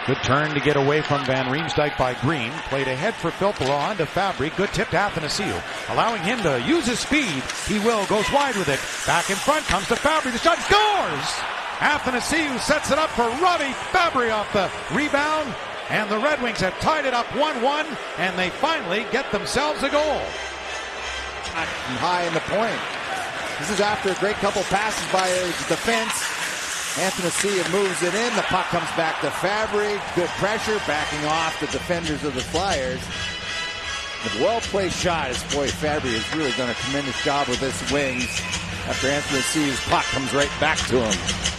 Good turn to get away from Van Riemsdyk by Green. Played ahead for Filppula on to Fabry. Good tip to Athanasiou. Allowing him to use his speed. He will. Goes wide with it. Back in front comes to Fabry. The shot scores! Athanasiou sets it up for Robby Fabry off the rebound. And the Red Wings have tied it up 1-1. And they finally get themselves a goal. High in the point. This is after a great couple passes by the defense. Athanasiou moves it in. The puck comes back to Fabry. Good pressure, backing off the defenders of the Flyers. A well-placed shot as boy Fabry has really done a tremendous job with his wings after Athanasiou's puck comes right back to him.